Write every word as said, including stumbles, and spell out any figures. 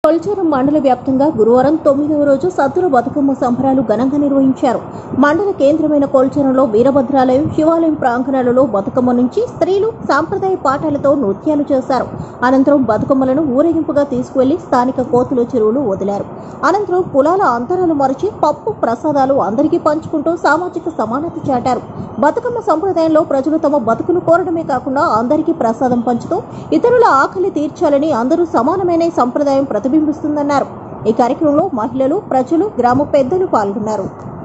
కొల్చారం మండల వ్యాప్తంగా గురువారం తొమ్మిదవ రోజు సద్దుల బతుకమ్మ సంబరాలు ఘనంగా నిర్వహించారు. మండల కేంద్రమైన కొల్చారంలో వీరభద్రాలయం, శివాలయం ప్రాంగణాలలో బతుకమ్మ నుంచి స్త్రీలు సాంప్రదాయ పాటలతో నృత్యాలు చేశారు. అనంతరం బతుకమ్మలను ఊరేగింపుగా తీసుకువెళ్లి స్థానిక కోతుల చెరువులు వదిలారు. అనంతరం కులాల అంతరాలు మరిచి పప్పు ప్రసాదాలు అందరికీ పంచుకుంటూ సామాజిక సమానత చాటారు. బతుకమ్మ సంప్రదాయంలో ప్రజలు తమ బతుకును కోరడమే కాకుండా అందరికీ ప్రసాదం పంచుతూ ఇతరుల ఆకలి తీర్చాలని అందరూ సమానమైన సంప్రదాయం ప్రతిబింబిస్తుందన్నారు. ఈ కార్యక్రమంలో మహిళలు, ప్రజలు, గ్రామ పెద్దలు పాల్గొన్నారు.